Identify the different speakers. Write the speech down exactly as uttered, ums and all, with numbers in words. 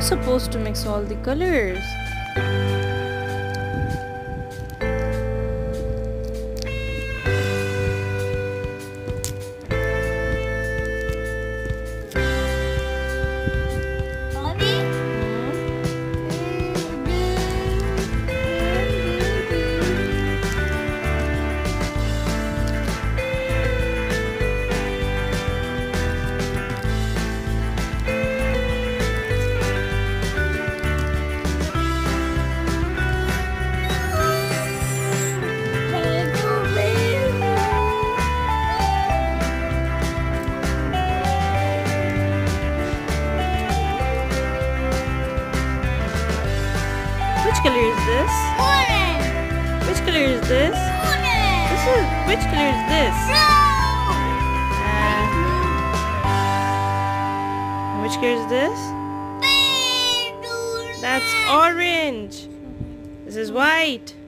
Speaker 1: are supposed to mix all the colors. Which color is this?
Speaker 2: Orange.
Speaker 1: Which color is this?
Speaker 2: Orange.
Speaker 1: This is which color is this? And which color is this?
Speaker 2: Blue.
Speaker 1: That's orange. This is white.